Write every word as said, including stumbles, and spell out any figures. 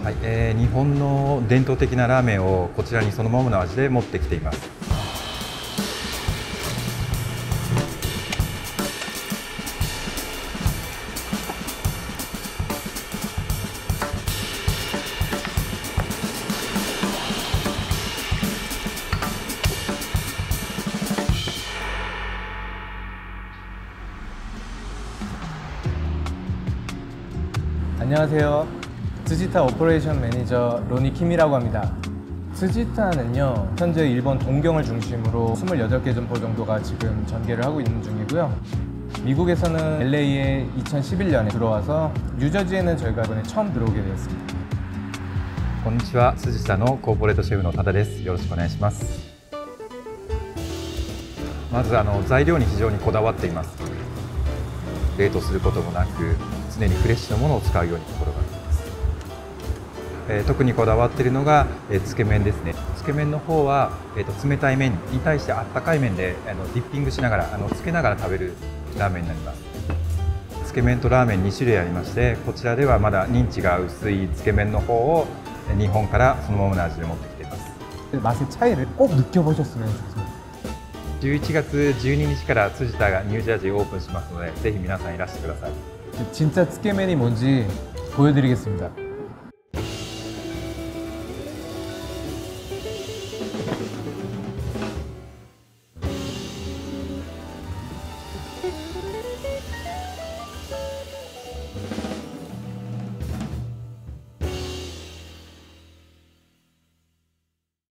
はい、えー、日本の伝統的なラーメンをこちらにそのままの味で持ってきています。 안녕하세요. 츠지타 오퍼레이션 매니저 로니킴이라고 합니다. 츠지타는요, 현재 일본 동경을 중심으로 스물여덟 개 점포 정도가 지금 전개를 하고 있는 중이고요. 미국에서는 엘에이에 이천십일 년에 들어와서 뉴저지에는 저희가 이번에 처음 들어오게 되었습니다. こんにちは、辻田のコーポレートシェフの多田です。よろしくお願いします。まずあの材料に非常にこだわっています。冷凍することもなく、常にフレッシュなものを使うように心がけています。えー、特にこだわっているのが、えー、つけ麺ですね。つけ麺の方は、えー、と冷たい麺に対してあったかい麺であのディッピングしながらあのつけながら食べるラーメンになります。つけ麺とラーメンに種類ありまして、こちらではまだ認知が薄いつけ麺の方を日本からそのままの味で持ってきています。 맛의 차이를 꼭 느껴보셨으면 좋겠습니다. じゅういちがつじゅうににちから辻田がニュージャージーオープンしますので、ぜひ皆さんいらしてください。 진짜 츠케맨이 뭔지 보여드리겠습니다.